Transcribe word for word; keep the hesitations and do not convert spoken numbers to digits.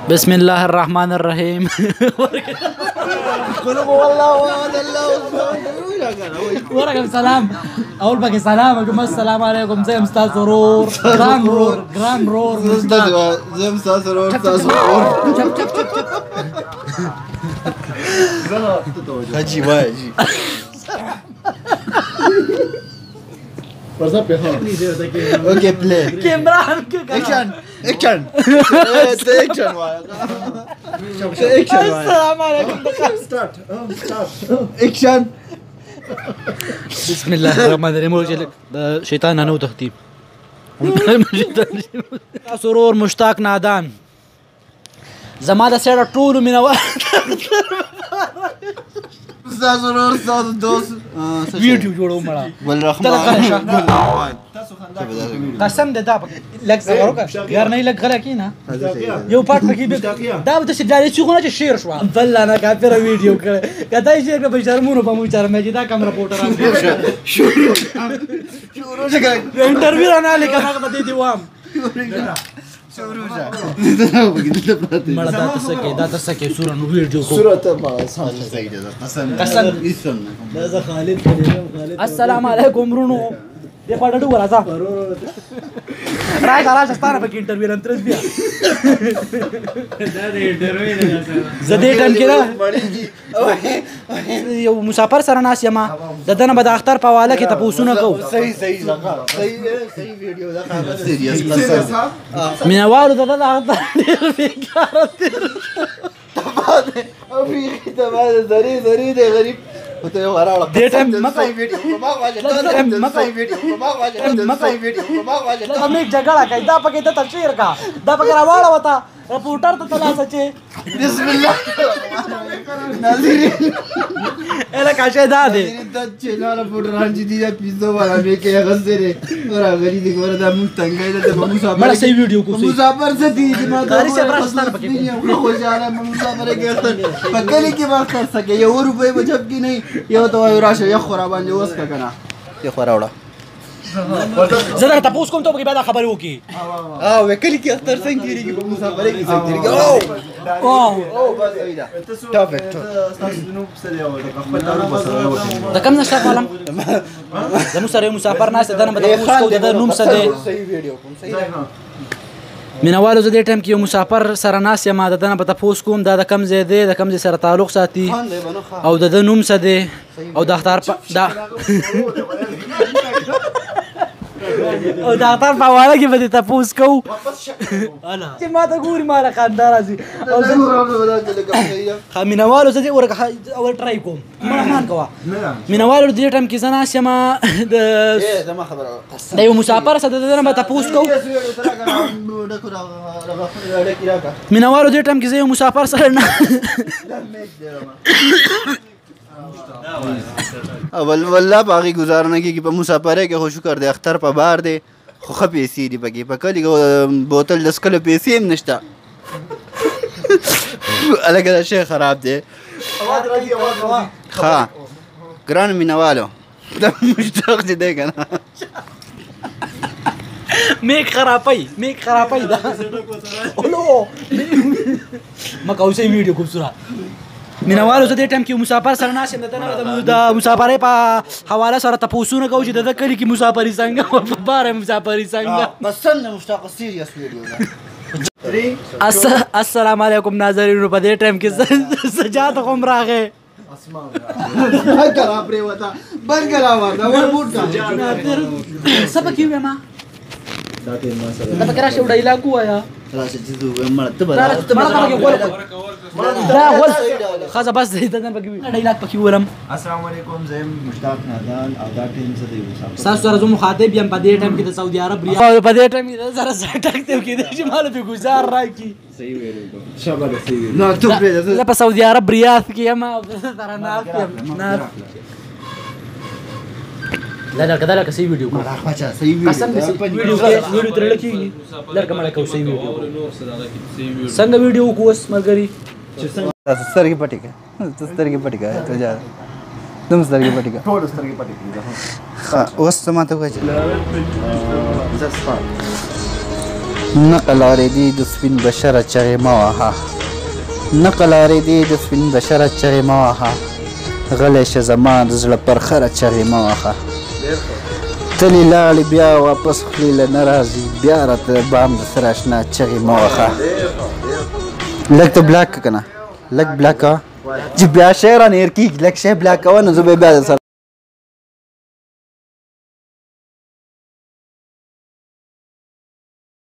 بسم الله الرحمن الرحيم. قولوا والله الله ورقم سلام اول باقي سلام اقول السلام عليكم زي استاذ سرور جرام رور جرام رور زي استاذ سرور استاذ سرور هجي واجي اوكي بلاي كاميرا اكشن اكشن اكشن اكشن السلام عليكم ستارت اكشن بسم الله الرحمن الرحيم. شيطان انا وتختيم سرور مشتاق نادان زمان سير طول من استاذ سرور استاذ دوست ویډیو جوړو مړه والرحمن قسم دې دا لګ زغرو کا یار نه لګ غلا کینا یو پټ پکې دا د سیداري څنګه چې شیر شو بل انا کافر ویډیو کړ کدا یې شیر په شرمونو په مو چر مې دا کیمرا پورټر شروع شروع څنګه انټرویو نه لیکه هغه به دې وام شروع شه مړه دا تاسو کې دا تاسو کې سورہ نو ویډیو کو سورہ ته ما سال صحیح ده قسم قسم اسم دا خالد خالد السلام علیکم رونو دې پړډو ورځه راځه راځه ستاره په انټرویو انترس بیا دا دې انټرویو نه زدې ټیم کې را یو مسافر سره ناس یما د دنه به د اختر په حواله کې تاسو نه کو صحیح صحیح لگا صحیح صحیح ویډیو دا خبره سیریس قسم مینوالو د د اختر ډیر بیکار تیر تباده افریقی تباده زری زری دې غریب ته یو غراړه دې ټیم مکه صحیح ویډیو په ما واجه صحیح ویډیو په ما واجه صحیح ویډیو په ما واجه هم یک جګړه کوي دا پکې د تشهیر کا دا پکې راواړه وتا رپورټر ته تلاسه چې بسم الله ناظرین اله کاشه دا دې د چینل رپورټران چې دی پیزو والا مې کې غزره ورا غری دي ګور دا مون څنګه ده په مسافر مړه صحیح ویډیو کو صحیح مسافر څه دي ما کاری سے براشتار پکې خو ځاله مسافر کې اختر پکلی کې وخت تر سکے یو روپے بچب کې نه یو تو راشه یو خورا باندې اوس کا کنه یو خورا وړه زه دا تاسو کوم ته به دا خبرې وکي اه وکلی کې اختر څنګه کېږي په مسافر کې څنګه کېږي او او او بس ایدا ټاپک تاسو نو څه دی او د خپل دارو بسره دا کوم نشه عالم زمو سره مسافر ناس دنه به تاسو کو د نوم څه دی صحیح ویډیو کوم صحیح مینوالو زه دې ټیم کې یو مسافر سره ناس یم د دنه به تاسو کوم دا د کم ځای دی د کم ځای سره تعلق ساتي او د نوم څه دی او د اختر دا او دا اختر په حواله کې به تاسو کو انا چې ما ته ګوري ما را خاندار راځي او زه مینوالو زه دې ورګه اول ټرای کوم مرحمان کوا مینوالو دې ټیم کې زنه سم د زما خبره د یو مسافر سره د دنه به تاسو کو مینوالو دې ټیم کې زه یو مسافر سره نه اول والله باغی گزارنه کی په مسافره کې خو شکر دې اختر په بار دې خو خپې سي دي پکې په کلی بوتل د سکل پیسې هم نشته الګا شي خراب دی ها ګران مینوالو دا مشتاق دې دی کنه میک خرابای میک خرابای دا اولو مکه اوسې ویډیو خوبصورت مینوالو زه دې ټیم کې مسافر سره ناس یم د مسافرۍ په حواله سره تاسو نه کوو چې د کلی کې مسافري څنګه او په بار مسافري څنګه بس نه مشتاق سیریس ویډیو السلام علیکم ناظرین په دې ټیم کې سجاد قوم راغې اسمان کرا پرې وتا بنګلا وردا ور بوټ سب کیو ما دا پکې راشه وډای لا کو آیا راشه چې زه مړ ته دا دا ول خاصه بس دې دنه پکې ډایلاګ پکې ولم السلام علیکم زم مشتاق نادان او دا ټیم څه دی وسه تاسو سره زمو مخاطب یم په دې ټیم کې د سعودي عرب ریاض په دې ټیم کې سره سټک ته کې چې مال په گزار راکی صحیح ویلو شابه صحیح نو ته زه په سعودي عرب ریاض کې یم او سره نه نه لا لا كذا لك سي فيديو ما راخواچا صحیح ویډیو قسم دې ویډیو کې ویډیو تر لکه لکه مړه کو سي ویډیو څنګه ویډیو کوس مرګري تاسو سترګې پټې کړه تاسو سترګې پټې کړه ته ځه دم سترګې پټې کړه ټول سترګې پټې کړه ها اوس ته ماته وایي نقل اورېدي د سپین بشره چغې مه وهه نقل اورېدي د سپین بشره چغې مه وهه غلی شه زما د زړه پر خره چغې مه وهه تلې لاړې بیا واپس خولې له نه راځي بیا راته بام د سر اشنا چغې مه وهه لږ ته بلاک که نه لږ بلاک کوه چې بیا شی رانه هېر کېږي لږ شی بلاک کوه نو زه به بیا در سره